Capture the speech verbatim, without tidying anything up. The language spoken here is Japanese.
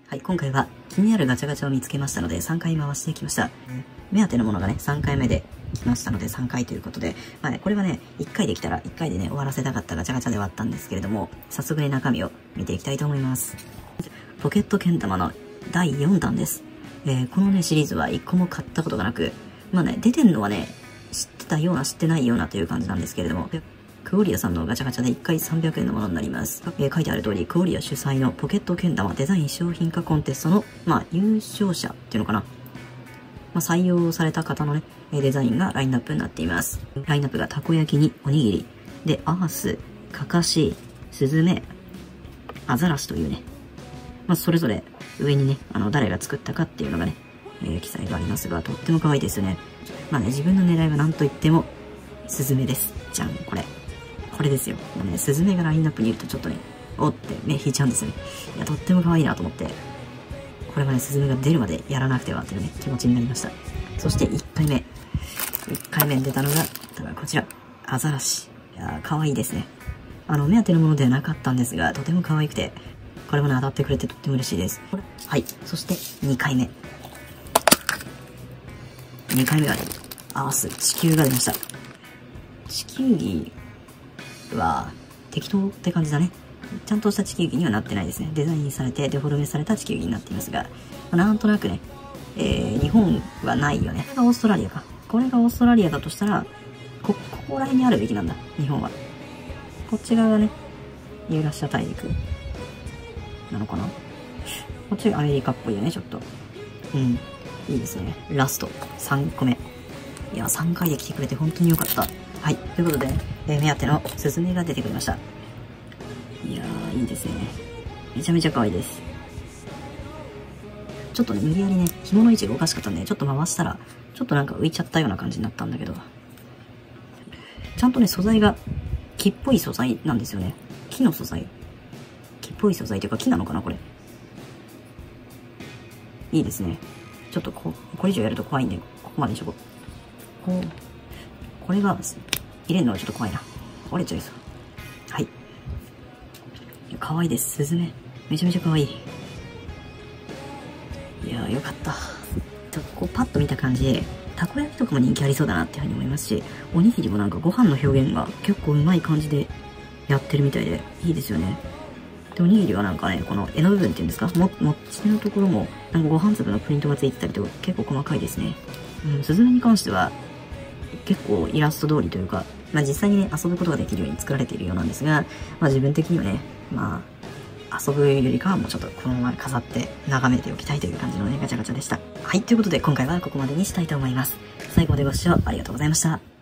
はい、今回は気になるガチャガチャを見つけましたのでさんかい回してきました。目当てのものがね、さんかいめで来ましたのでさんかいということで、まあね、これはね、いっかいできたらいっかいでね、終わらせたかったガチャガチャではあったんですけれども、早速ね、中身を見ていきたいと思います。ポケットけん玉のだいよんだんです。えー、このね、シリーズはいっこも買ったことがなく、まあね、出てんのはね、知ってたような知ってないようなという感じなんですけれども、クオリアさんのガチャガチャでいっかいさんびゃくえんのものになります。えー、書いてある通り、クオリア主催のポケットけん玉デザイン商品化コンテストの、まあ、優勝者っていうのかな。まあ、採用された方のね、デザインがラインナップになっています。ラインナップがたこ焼きにおにぎり、で、アース、かかし、スズメ、アザラシというね、まあ、それぞれ上にね、あの、誰が作ったかっていうのがね、えー、記載がありますが、とっても可愛いですよね。まあね、自分の狙いは何と言っても、スズメです。じゃん、これ。これですよ。もうね、スズメがラインナップにいるとちょっとね、おって目引いちゃうんですよね。いや、とっても可愛いなと思って、これはね、スズメが出るまでやらなくてはっていうね、気持ちになりました。そしていっかいめ。いっかいめに出たのが、こちら、アザラシ。いやー、可愛いですね。あの、目当てのものではなかったんですが、とても可愛くて、これもね、当たってくれてとっても嬉しいです。はい。そして、にかいめ。にかいめはね、アース、地球が出ました。地球儀は適当って感じだね。ちゃんとした地球儀にはなってないですね。デザインされてデフォルメされた地球儀になっていますが、まあ、なんとなくね、えー、日本はないよね。これがオーストラリアか。これがオーストラリアだとしたら、こ、ここら辺にあるべきなんだ、日本は。こっち側がね、ユーラシア大陸なのかな。こっちがアメリカっぽいよね、ちょっと。うん。いいですね。ラスト、さんこめ。いや、さんかいで来てくれて本当に良かった。はい。ということで、えー、目当てのスズメが出てくれました。いやー、いいですね。めちゃめちゃ可愛いです。ちょっとね、無理やりね、紐の位置がおかしかったんで、ちょっと回したら、ちょっとなんか浮いちゃったような感じになったんだけど、ちゃんとね、素材が木っぽい素材なんですよね。木の素材。木っぽい素材というか木なのかな、これ。いいですね。ちょっとこ、これ以上やると怖いんで、ここまでにしとこう。こう。これが、入れるのはちょっと怖いな。折れちゃいそう。はい。いや、可愛いです。スズメ。めちゃめちゃ可愛い。いやー、よかった。こう、パッと見た感じで、たこ焼きとかも人気ありそうだなっていうふうに思いますし、おにぎりもなんかご飯の表現が結構うまい感じでやってるみたいで、いいですよね。で、おにぎりはなんかね、この柄の部分っていうんですか、も、もっちのところも、なんかご飯粒のプリントがついてたりと結構細かいですね。うん、スズメに関しては、結構イラスト通りというか、まあ実際にね、遊ぶことができるように作られているようなんですが、まあ自分的にはね、まあ、遊ぶよりかはもうちょっとこのまま飾って眺めておきたいという感じのね、ガチャガチャでした。はい、ということで今回はここまでにしたいと思います。最後までご視聴ありがとうございました。